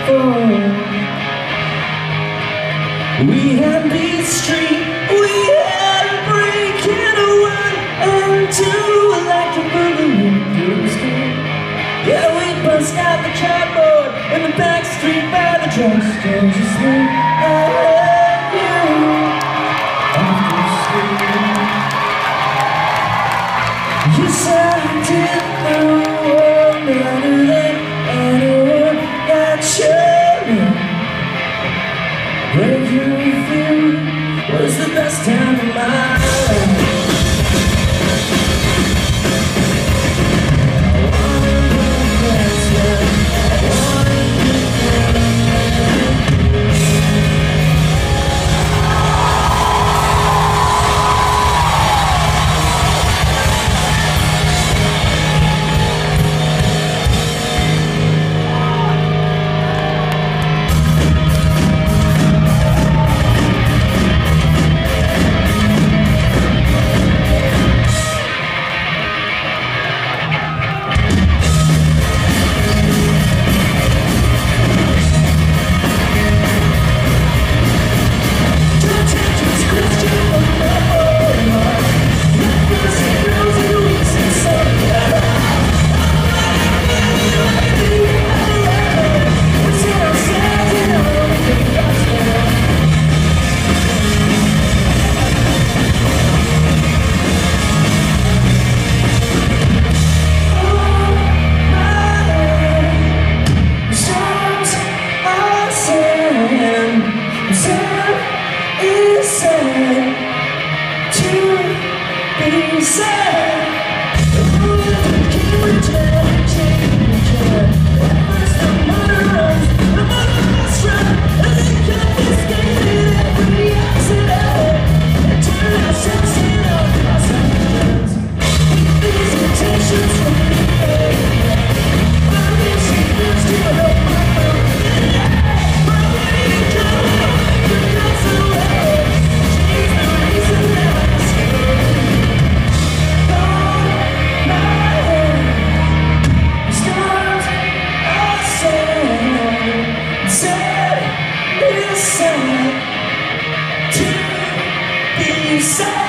We had Beat Street, we had a break and a one and two, like a boogaloo. Yeah, we bust out the cardboard in the back street by the drugstore. Just like I love you after school. You said I didn't know better than anyone that you knew. Break you through was the best time of my life. Sad to be sad.